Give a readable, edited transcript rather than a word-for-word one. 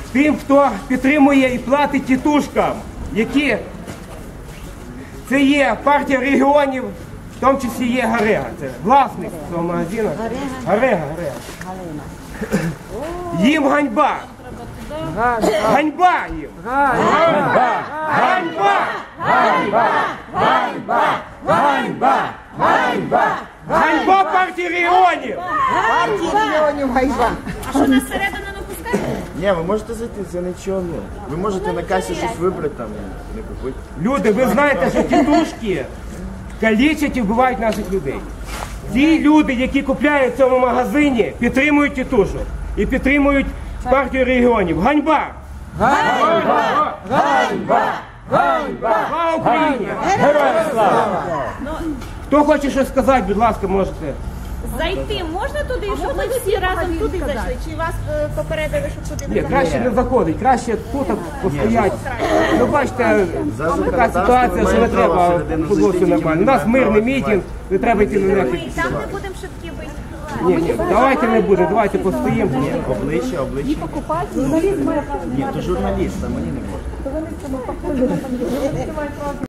тим, хто підтримує і платить тітушкам, які це є партія регіонів, в тому числі є Гарега, це власник цього магазину. Гарега. Їм ганьба. Ганьба їм. Ганьба. Ганьба партії регіонів. А що нас всередину не пускають? Ні, ви можете зайти, це нічого. Ви можете на касі щось вибрати там, не купити. Люди, ви знаєте, що тітушки калічать і вбивають наших людей. Ті люди, які купляють в цьому магазині, підтримують тітушок і підтримують партію регіонів. Ганьба! Ганьба! Ганьба! Ганьба! Слава Україні! Героям слава! Хто хоче щось сказати, будь ласка, можете. Зайти можна туди, щоб ми всі разом туди зайшли? Чи вас попередили, щоб туди Ні, не краще не заходить, краще тут постоять. Ну, бачите, така ситуація, що не треба футболці нормально. У нас мирний мітинг, не треба йти на Ми ніяких. і там не будемо шибки бити. Ні, давайте не буде, давайте постоїмо. Обличчя. Ні, то журналіст, а мені не можна.